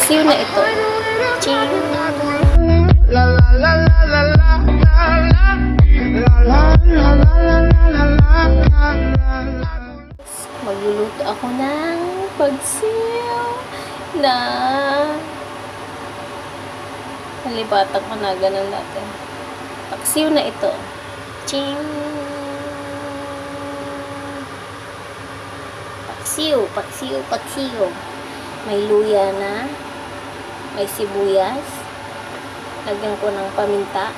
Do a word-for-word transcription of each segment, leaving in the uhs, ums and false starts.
Paksiw na ito. Ching! Magluluto ako ng paksiw na halibatan ko na ganun natin. Paksiw na ito. Ching! Paksiw, paksiw, paksiw. May luya na. May sibuyas. Lagyan ko ng paminta.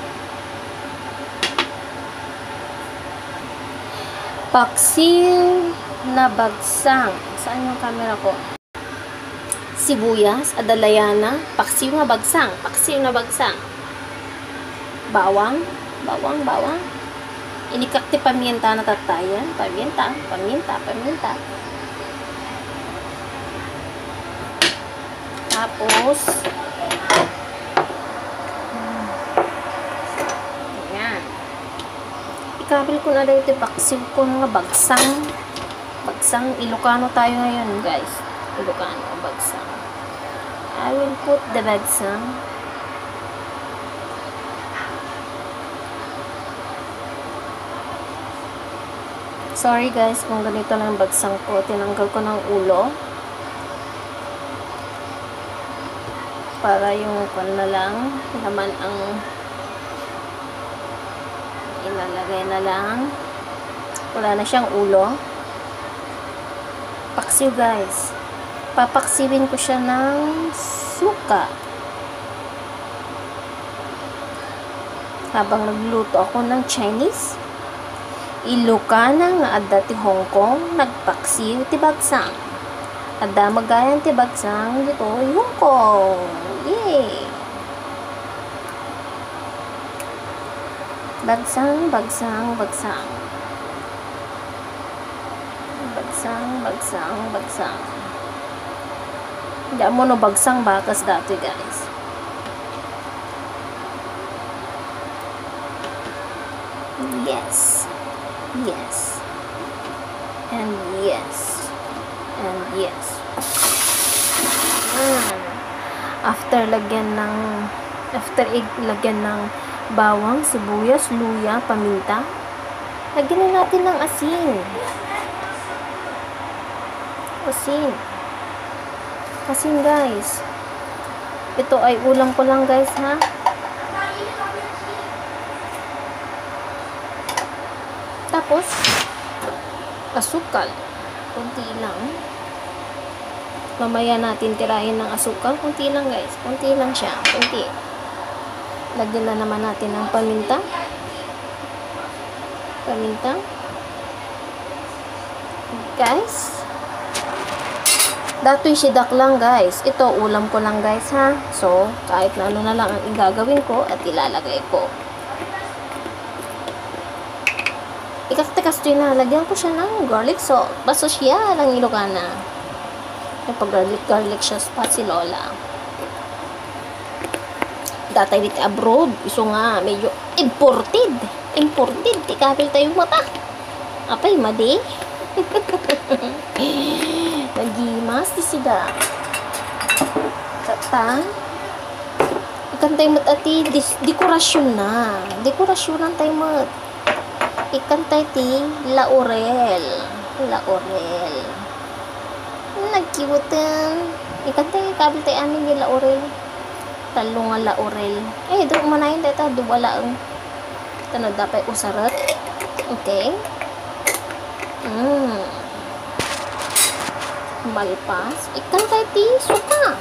Paksiw na bagsang. Saan yung camera ko? Sibuyas, adalayana, paksiw na bagsang. Paksiw na bagsang. Bawang, bawang, bawang. Inikakti pamienta na tatayan. Pamienta, paminta, paminta. Tapos, ayan. Ikabil ko na dito paksiw ko ng bagsang. Bagsang, Ilocano tayo ngayon, guys. Ilocano, bagsang. I will put the bagsang. Sorry guys, kung ganito lang bagsang ko. Tinanggal ko ng ulo. Para yung pan na lang naman ang ilalagay na lang. Wala na siyang ulo. Paksiw guys. Papaksiwin ko siya ng suka. Habang nagluto ako ng Chinese, Ilocana nga adda ti Hong Kong, nagpaksiw ti bagsang. Adda magayan ti bagsang dito Hong Kong. Yay! Bagsang, bagsang, bagsang. Bagsang, bagsang, bagsang. Hindi mo no bagsang bakas dati guys. Yes. Yes. And yes. And yes. Mm. After lagyan ng after lagyan ng bawang, sibuyas, luya, paminta, lagyan na natin ng asin. Asin. Asin guys. Ito ay ulam ko lang guys ha. Tapos asukal. Kunti lang. Mamaya natin tirahin ng asukal. Kunti lang guys. Kunti lang siya. Kunti. Lagyan na naman natin ng paminta. Paminta. Guys. Dato'y sidak lang guys. Ito ulam ko lang guys ha. So, kahit na ano na lang ang igagawin ko at ilalagay ko. Ikas-tikas na, lagyan ko siya ng garlic salt. Baso siya lang Ilocana. Kapag garlic-garlic siya pa si Lola. Datay dito abroad. Iso nga, medyo imported. Imported. Tikapil tayo mata. Apay, madi. Nagimas di sida. Tata. Ikan tayo mat ati. Dekorasyon na. Dekorasyon na tayo mat. Ikan tayo ti laurel. Laurel. Nagkiwatan. Ikan tayo kabil tayo amin ni laurel. Talo nga laurel. Eh, doon umanayin tayo tayo. Duwala ang tanong dapat usarat. Okay. Hmm. Malpas. Ikan tayo ti suka.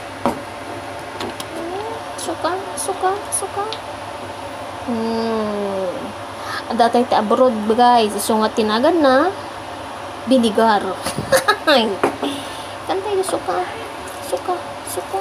Suka, suka, suka. Hmm. Datay ta abroad guys. Isungat tinagan na binigar. Kantay na suka. Suka, suka.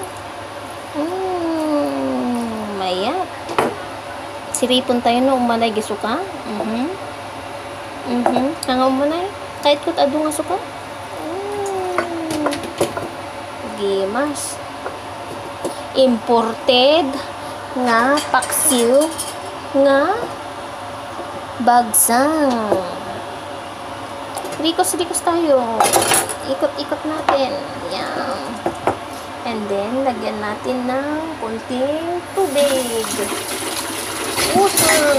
Hmm. Mayat. Siripon tayo no. Umanay gisuka. Mhm. Mhm. Nga umanay. Kahit kut ado nga suka. Hmm. Gimas. Imported nga paksiw nga bagsang. Rikos-rikos tayo. Ikot-ikot natin. Yan. And then, lagyan natin ng kunting tubig. Water.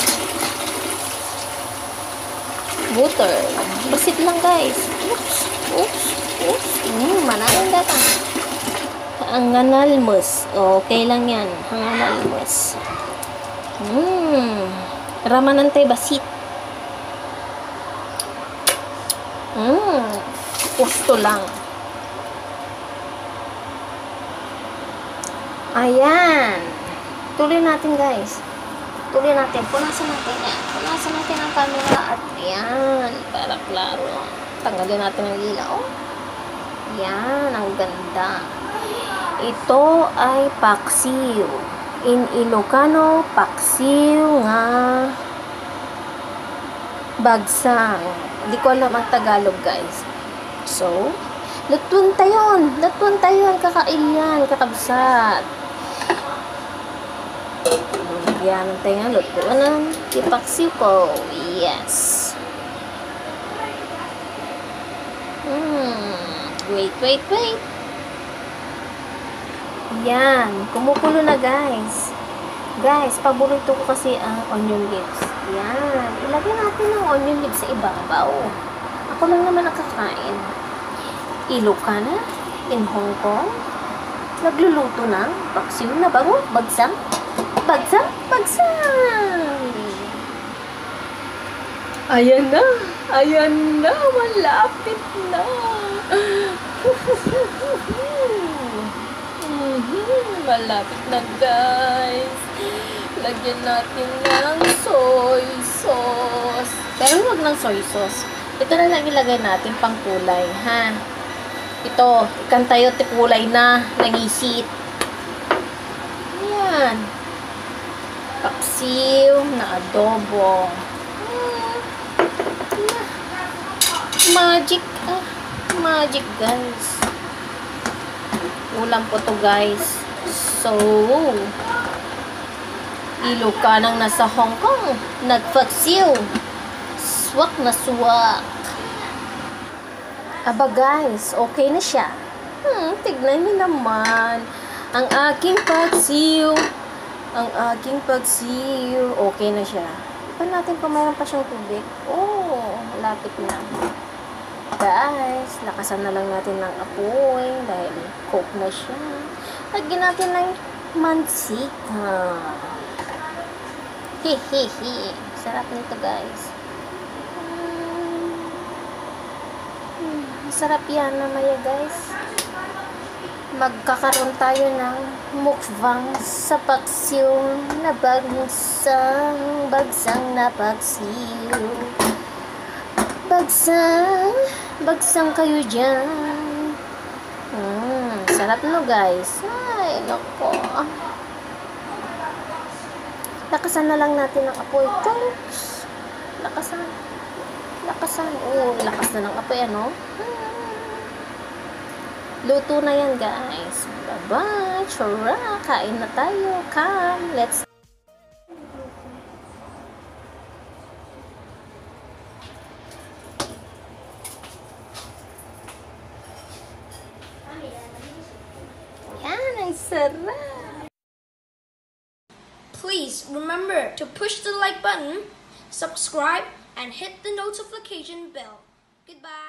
Water. Basit lang, guys. Oops. Oops. Oops. Hmm, manang data. Hanganalmus. Okay lang yan. Hanganalmus. Hmm. Ramanante basit. Hmm. Gusto lang. Ayan. Tuloy natin, guys. Tuloy natin. Punasan natin yan. Punasan natin ang camera. At ayan. Para klaro. Tanggalin natin ang ilaw. Yan. Ang ganda. Ito ay paksiw. In Ilocano, paksiw nga bagsang. Hindi ko alam ang Tagalog, guys. So, lutuan tayo. Lutuan tayo. Kakain yan. Kakabsat. Yan tayo nga. Lutuan ng ipaksiw ko. Yes. Hmm. Wait, wait, wait. Yan. Kumukulo na, guys. Guys, paborito ko kasi ang onion leaves. Yan. Ilagay natin ang onion leaves sa ibabaw. Ako lang naman nakakain. Ilocana in Hong Kong. Nagluluto ng paksiw na bago. Bagsang. Bagsang. Bagsang. Ayan na. Ayan na. Malapit na. Mm-hmm. Malapit na, guys. Lagyan natin ng soy sauce. Pero huwag ng soy sauce. Ito na lang ilagay natin pang kulay, ha? Ito, ikan tayo kulay na nangisit. Ayan. Paksiw na adobo. Hmm. Magic. Ah, magic, guys. Ulam po to, guys. So, Ilocanang nasa Hong Kong. Nagpaksiw. Swak na swak. Aba, guys, okay na siya. Hmm, tignan niyo naman. Ang aking paksiw. Ang aking paksiw. Okay na siya. Ipan natin kung mayroon pa siyang tubig. Oh, malapit na. Guys, lakasan na lang natin ng apoy dahil cook na siya. Lagyan natin ng mansika. Hehehe. Sarap nito, guys. Hmm, sarap yan namaya, guys. Magkakaroon tayo ng mukbang sa paksiw na bagsang. Bagsang na paksiw. Bagsang. Bagsang kayo dyan. Hmm, sarap no, guys. Ay, nako. Lakasan na lang natin ang apoy. Chunks! Lakasan. Lakasan. Oh, lakas na ng apoy, ano? Hmm. Luto na yan, guys. Bye-bye. Chura. Kain na tayo. Come. Let's yan, ang sarap. Please remember to push the like button, subscribe, and hit the notification bell. Goodbye.